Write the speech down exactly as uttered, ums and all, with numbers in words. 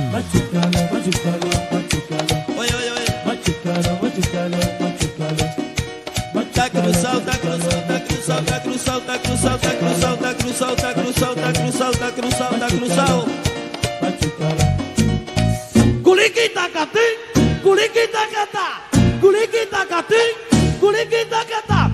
machucalo, machucalo, machucalo. Oye, oye, oye. Machucalo, machucalo, machucalo. Tá cruzado, tá cruzado, tá cruzado, tá cruzado, tá cruzado, tá cruzado, tá cruzado, tá cruzado, tá cruzado, tá cruzado, tá cruzado. Machucalo. Culiquita catín, culiquita catá, culiquita catín, culiquita catá.